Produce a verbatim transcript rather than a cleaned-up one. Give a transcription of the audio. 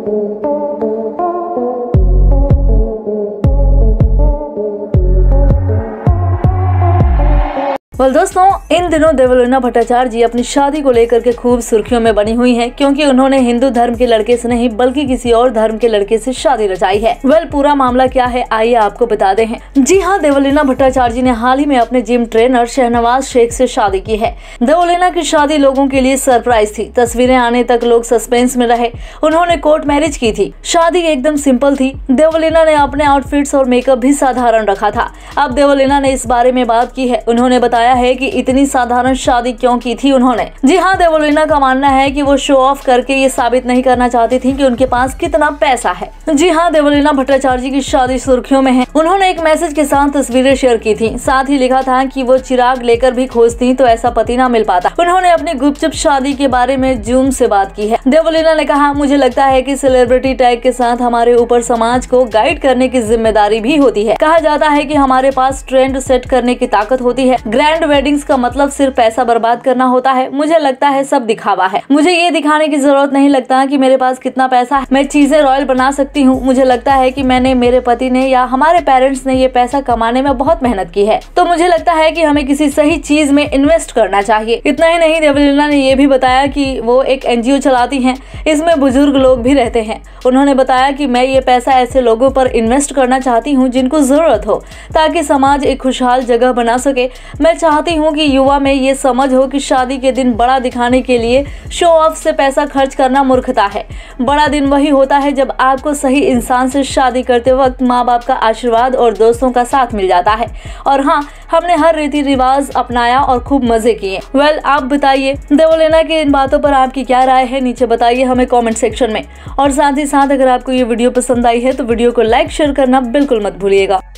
well, दोस्तों इन दिनों देवलीना भट्टाचार्य जी अपनी शादी को लेकर के खूब सुर्खियों में बनी हुई हैं, क्योंकि उन्होंने हिंदू धर्म के लड़के से नहीं बल्कि किसी और धर्म के लड़के से शादी रचाई है। वेल well, पूरा मामला क्या है आइए आपको बता दे हैं। जी हाँ, देवलीना भट्टाचार्य जी ने हाल ही में अपने जिम ट्रेनर शहनवाज शेख से शादी की है। देवलीना की शादी लोगों के लिए सरप्राइज थी। तस्वीरें आने तक लोग सस्पेंस में रहे। उन्होंने कोर्ट मैरिज की थी। शादी एकदम सिंपल थी। देवलीना ने अपने आउटफिट्स और मेकअप भी साधारण रखा था। अब देवलीना ने इस बारे में बात की है। उन्होंने बताया है कि इतनी साधारण शादी क्यों की थी उन्होंने। जी हाँ, देवलीना का मानना है कि वो शो ऑफ करके ये साबित नहीं करना चाहती थी कि उनके पास कितना पैसा है। जी हाँ, देवलीना भट्टाचार्य जी की शादी सुर्खियों में है। उन्होंने एक मैसेज के साथ तस्वीरें शेयर की थी। साथ ही लिखा था कि वो चिराग लेकर भी खोजती तो ऐसा पति ना मिल पाता। उन्होंने अपनी गुपचुप शादी के बारे में जूम से बात की है। देवलीना ने कहा, मुझे लगता है कि सेलिब्रिटी टैग के साथ हमारे ऊपर समाज को गाइड करने की जिम्मेदारी भी होती है। कहा जाता है कि हमारे पास ट्रेंड सेट करने की ताकत होती है। ग्रैंड वेडिंग्स का मतलब सिर्फ पैसा बर्बाद करना होता है। मुझे लगता है सब दिखावा है। मुझे ये दिखाने की जरूरत नहीं लगता कि मेरे पास कितना पैसा है, मैं चीजें रॉयल बना सकती हूँ। मुझे लगता है कि मैंने, मेरे पति ने या हमारे पेरेंट्स ने ये पैसा कमाने में बहुत मेहनत की है, तो मुझे लगता है कि हमें किसी सही चीज में इन्वेस्ट करना चाहिए। इतना ही नहीं, देवलीना ने ये भी बताया कि वो एक एनजीओ चलाती हैं, इसमें बुजुर्ग लोग भी रहते हैं। उन्होंने बताया कि मैं ये पैसा ऐसे लोगों पर इन्वेस्ट करना चाहती हूँ जिनको जरूरत हो, ताकि समाज एक खुशहाल जगह बना सके। मैं चाहती हूँ कि युवा में ये समझ हो कि शादी के दिन बड़ा दिखाने के लिए शो ऑफ से पैसा खर्च करना मूर्खता है। बड़ा दिन वही होता है जब आपको सही इंसान से शादी करते वक्त माँ बाप का आशीर्वाद और दोस्तों का साथ मिल जाता है। और हाँ, हमने हर रीति रिवाज अपनाया और खूब मजे किए। वेल, आप बताइए देवलीना की इन बातों पर आपकी क्या राय है, नीचे बताइए हमें कमेंट सेक्शन में। और साथ ही साथ अगर आपको ये वीडियो पसंद आई है तो वीडियो को लाइक शेयर करना बिल्कुल मत भूलिएगा।